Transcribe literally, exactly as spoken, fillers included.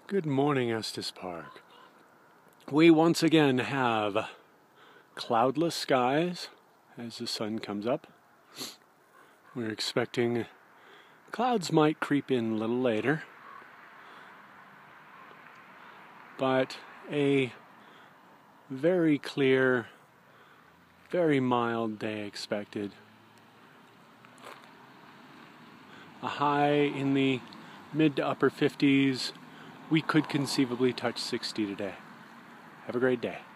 Good morning, Estes Park. We once again have cloudless skies as the sun comes up. We're expecting clouds might creep in a little later, but a very clear, very mild day expected. A high in the mid to upper fifties. We could conceivably touch sixty today. Have a great day.